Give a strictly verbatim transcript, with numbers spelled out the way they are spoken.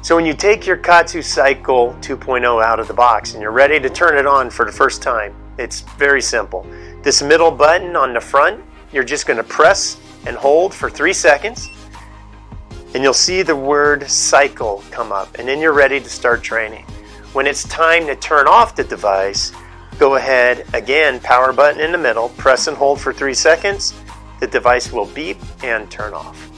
So when you take your KAATSU Cycle two point oh out of the box and you're ready to turn it on for the first time, it's very simple. This middle button on the front, you're just going to press and hold for three seconds, and you'll see the word cycle come up, and then you're ready to start training. When it's time to turn off the device, go ahead, again, power button in the middle, press and hold for three seconds, the device will beep and turn off.